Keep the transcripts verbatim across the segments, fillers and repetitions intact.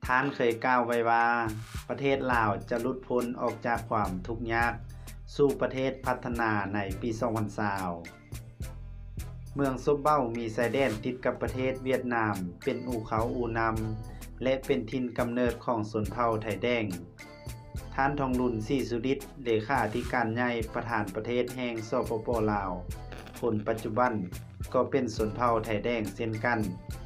ท่านเคยกล่าวไว้ว่าประเทศลาวจะหลุดพ้นออกจากความทุกข์ยากสู่ประเทศพัฒนาในปีสองพันยี่สิบเมืองซบเบ้ามีชายแดนติดกับประเทศเวียดนามเป็นอู่เขาอู่นำและเป็นถิ่นกำเนิดของชนเผ่าไทแดงท่านทองรุ่นศรีสุริตเลขาธิการใหญ่ประธานประเทศแห่งสปป.ลาวคนปัจจุบันก็เป็นชนเผ่าไทแดงเช่นกัน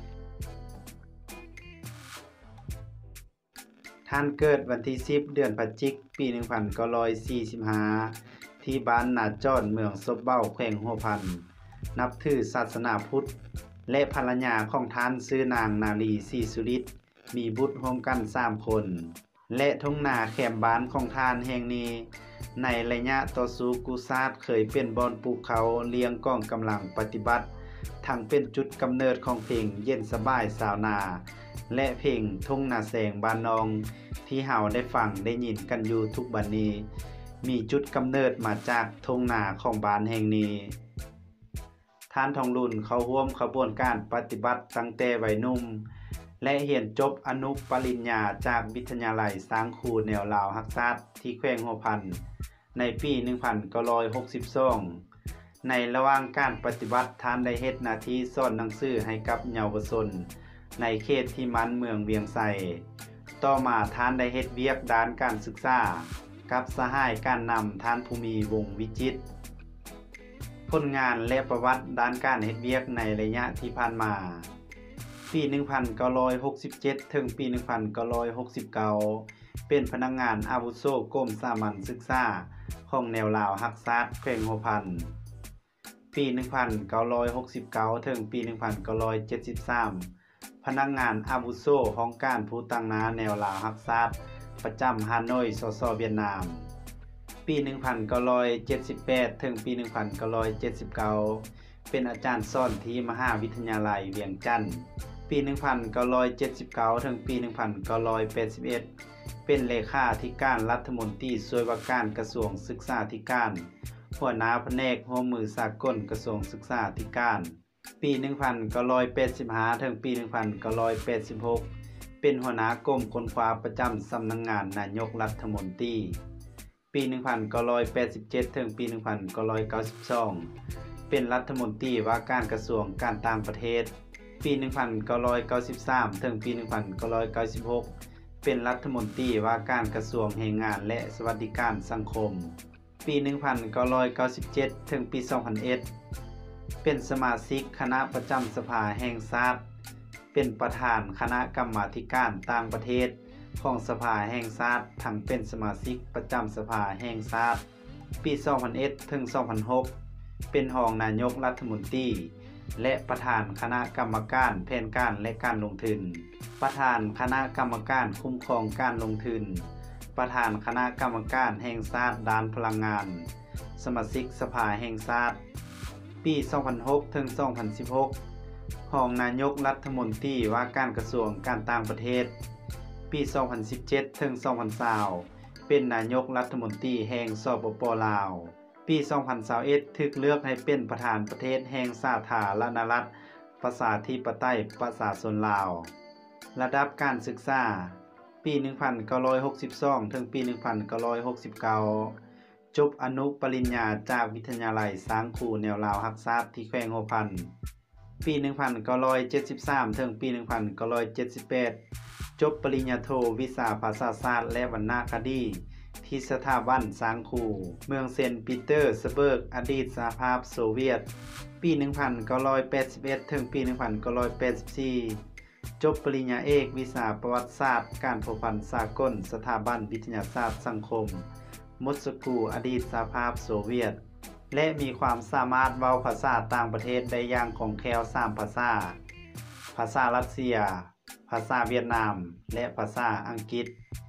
ท่านเกิดวันที่สิบเดือนพฤศจิกายนปีหนึ่งพันเก้าร้อยสี่สิบห้าที่บ้านนาจ้อนเมืองซบเบ้าแขวงหัวพันนับถือศาสนาพุทธและภรรยาของท่านชื่อนางนาลีศรีสุริตมีบุตรร่วมกันสามคนและทุ่งนาแคมบ้านของท่านแห่งนี้ในระยะต่อสู้กุซาดเคยเป็นบอนปลูกเขาเลี้ยงกองกำลังปฏิบัติทั้งเป็นจุดกำเนิดของเพลงเย็นสบายสาวนาและเพลงทุ่งนาแสงบ้านนองที่เฮาได้ฟังได้ยินกันอยู่ทุกบัดนี้มีจุดกำเนิดมาจากทุ่งนาของบ้านแห่งนี้ท่านทองรุ่นเข้าร่วมขบวนการปฏิบัติตั้งแต่วัยหนุ่มและเรียนจบอนุปริญญาจากวิทยาลัยสร้างครูแนวลาวรักษาที่แขวงหัวพันในปีหนึ่งพันเก้าร้อยหกสิบสองในระหว่างการปฏิบัติท่านได้เฮ็ดหน้าที่สอนหนังสือให้กับเยาวชนในเขตที่มันเมืองเวียงไสต่อมาท่านได้เฮ็ดเวียกด้านการศึกษากับสหายการนำท่านภูมิวงศ์วิจิตรผลงานและประวัติด้านการเฮ็ดเวียกในระยะที่ผ่านมาปีหนึ่งพันเก้าร้อยหกสิบเจ็ดถึงปีหนึ่งพันเก้าร้อยหกสิบเก้าเป็นพนักงานอาวุโสกรมสามัญศึกษาของแนวลาวรักษาแขวงหัวพันปีหนึ่งพันเก้าร้อยหกสิบเก้าถึงปีหนึ่งพันเก้าร้อยเจ็ดสิบสามพนักงานอาวุโสของการผู้ตั้งนาแนวลาวรักษาประจำฮานอยสสเวียดนามปีหนึ่งพันเก้าร้อยเจ็ดสิบแปดถึงปีหนึ่งพันเก้าร้อยเจ็ดสิบเก้าเป็นอาจารย์สอนที่มหาวิทยาลัยเวียงจันทน์ปีหนึ่งพันเก้าร้อยเจ็ดสิบเก้าถึงปีหนึ่งพันเก้าร้อยแปดสิบเอ็ดเป็นเลขาธิการรัฐมนตรีช่วยว่าการกระทรวงศึกษาธิการหัวหน้าแผนกร่วมมือสากลกระทรวงศึกษาธิการปีหนึ่งพันเก้าร้อยแปดสิบห้าถึงปีหนึ่งพันเก้าร้อยแปดสิบหกเป็นหัวหน้ากรมค้นคว้าประจำสำนักงานนายกรัฐมนตรีปีหนึ่งพันเก้าร้อยแปดสิบเจ็ดถึงปีหนึ่งพันเก้าร้อยเก้าสิบสองเป็นรัฐมนตรีว่าการกระทรวงการต่างประเทศปีหนึ่งพันเก้าร้อยเก้าสิบสามถึงปีหนึ่งพันเก้าร้อยเก้าสิบหกเป็นรัฐมนตรีว่าการกระทรวงแรงงานและสวัสดิการสังคมปีหนึ่งพันเก้าร้อยเก้าสิบเจ็ดถึงปีสองพันเอ็ดเป็นสมาชิกคณะประจำสภาแห่งชาติเป็นประธานคณะกรรมาธิการต่างประเทศของสภาแห่งชาติทั้งเป็นสมาชิกประจำสภาแห่งชาติปีสองพันเอ็ดถึงสองพันหกเป็นรองนายกรัฐมนตรีและประธานคณะกรรมการแผนการและการลงทุนประธานคณะกรรมการคุ้มครองการลงทุนประธานคณะกรรมการแห่งชาติด้านพลังงานสมาชิกสภาแห่งชาติปีสองพันหกถึงสองพันสิบหกรองนายกรัฐมนตรีว่าการกระทรวงการต่างประเทศปีสองพันสิบเจ็ดถึงสองพันยี่สิบเป็นนายกรัฐมนตรีแห่งสปป.ลาวปีสองพันยี่สิบเอ็ดถูกเลือกให้เป็นประธานประเทศแห่งสาธารณรัฐประชาธิปไตยประชาชนลาวระดับการศึกษาปีหนึ่งพันเก้าร้อยหกสิบสองถึงปีหนึ่งพันเก้าร้อยหกสิบเก้าจบอนุปริญญาจากวิทยาลัยสร้างครูแนวลาวรักษาที่แขวงหัวพันปีหนึ่งพันเก้าร้อยเจ็ดสิบสามถึงปีหนึ่งพันเก้าร้อยเจ็ดสิบแปดจบปริญญาโทวิชาภาษาศาสตร์และวรรณคดีที่สถาบันสร้างครูเมืองเซนต์ปีเตอร์สเบิร์กอดีตสหภาพโซเวียตปีหนึ่งพันเก้าร้อยแปดสิบเอ็ดถึงปีหนึ่งพันเก้าร้อยแปดสิบสี่จบปริญญาเอกวิชาประวัติศาสตร์การเผ่าพันธุ์สากลสถาบันวิทยาศาสตร์สังคมมอสโกอดีตสหภาพโซเวียตและมีความสามารถเว้าภาษาต่างประเทศได้อย่างคล่องแคล่วสามภาษาภาษารัสเซียภาษาเวียดนามและภาษาอังกฤษ